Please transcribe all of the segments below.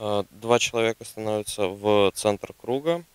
Два человека становятся в центр круга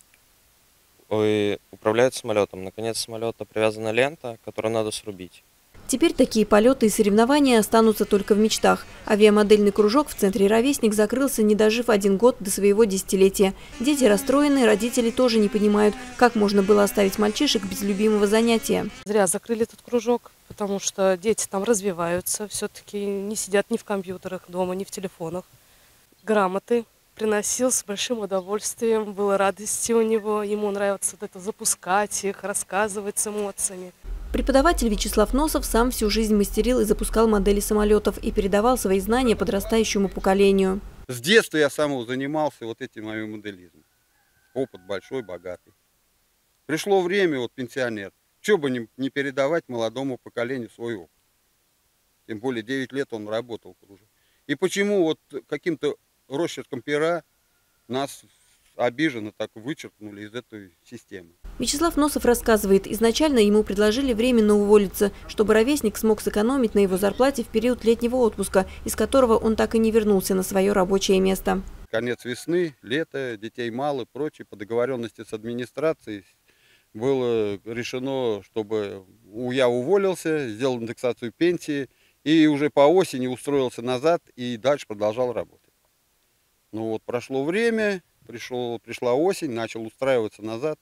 и управляют самолетом. На конец самолета привязана лента, которую надо срубить. Теперь такие полеты и соревнования останутся только в мечтах. Авиамодельный кружок в центре «Ровесник» закрылся, не дожив 1 год до своего десятилетия. Дети расстроены, родители тоже не понимают, как можно было оставить мальчишек без любимого занятия. Зря закрыли этот кружок, потому что дети там развиваются, все-таки не сидят ни в компьютерах дома, ни в телефонах. Грамоты приносил с большим удовольствием, было радости у него, ему нравится вот это запускать их, рассказывать с эмоциями. Преподаватель Вячеслав Носов сам всю жизнь мастерил и запускал модели самолетов и передавал свои знания подрастающему поколению. С детства я сам занимался вот этим авиамоделизмом. Опыт большой, богатый. Пришло время, вот пенсионер, что бы не передавать молодому поколению свой опыт. Тем более 9 лет он работал в круже. И почему вот каким-то росчерком пера нас обиженно так вычеркнули из этой системы. Вячеслав Носов рассказывает, изначально ему предложили временно уволиться, чтобы ровесник смог сэкономить на его зарплате в период летнего отпуска, из которого он так и не вернулся на свое рабочее место. Конец весны, лето, детей мало и прочее. По договоренности с администрацией было решено, чтобы я уволился, сделал индексацию пенсии и уже по осени устроился назад и дальше продолжал работать. Ну вот прошло время, пришла осень, начал устраиваться назад.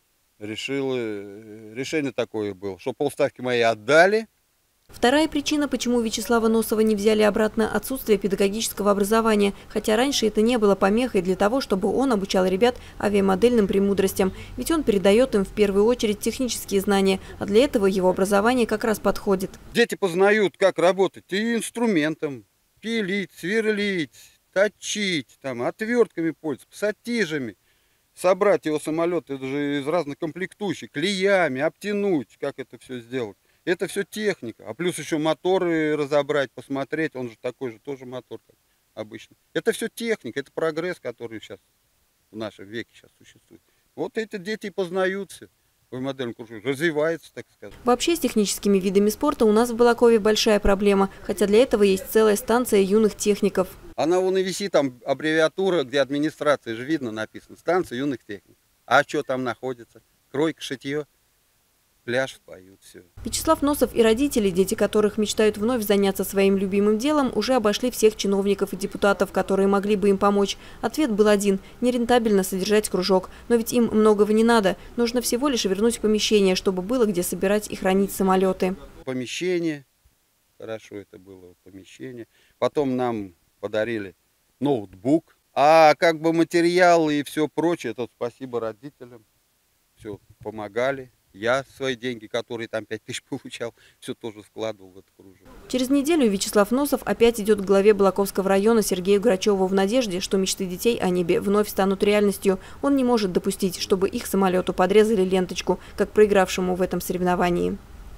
Решение такое было, что полставки мои отдали. Вторая причина, почему Вячеслава Носова не взяли обратно – отсутствие педагогического образования. Хотя раньше это не было помехой для того, чтобы он обучал ребят авиамодельным премудростям. Ведь он передает им в первую очередь технические знания, а для этого его образование как раз подходит. Дети познают, как работать и инструментом, пилить, сверлить, точить, там, отвертками пользоваться, пассатижами. Собрать его самолет, это же из разных комплектующих, клеями, обтянуть, как это все сделать. Это все техника. А плюс еще моторы разобрать, посмотреть, он же такой же тоже мотор, как обычно. Это все техника, это прогресс, который сейчас в нашем веке сейчас существует. Вот эти дети и познаются. Модельный кружок развивается, так сказать. Вообще с техническими видами спорта у нас в Балакове большая проблема, хотя для этого есть целая станция юных техников. Она вон и висит, там аббревиатура, где администрация же видно написано, станция юных техников. А что там находится? Кройка, шитье, пляж, поют, все. Вячеслав Носов и родители, дети которых мечтают вновь заняться своим любимым делом, уже обошли всех чиновников и депутатов, которые могли бы им помочь. Ответ был один – нерентабельно содержать кружок. Но ведь им многого не надо. Нужно всего лишь вернуть помещение, чтобы было где собирать и хранить самолеты. Помещение, хорошо это было помещение. Потом нам подарили ноутбук. А как бы материалы и все прочее, это спасибо родителям. Все помогали. Я свои деньги, которые там 5000 получал, все тоже складывал в этот кружок. Через неделю Вячеслав Носов опять идет к главе Балаковского района Сергею Грачеву в надежде, что мечты детей о небе вновь станут реальностью. Он не может допустить, чтобы их самолету подрезали ленточку, как проигравшему в этом соревновании.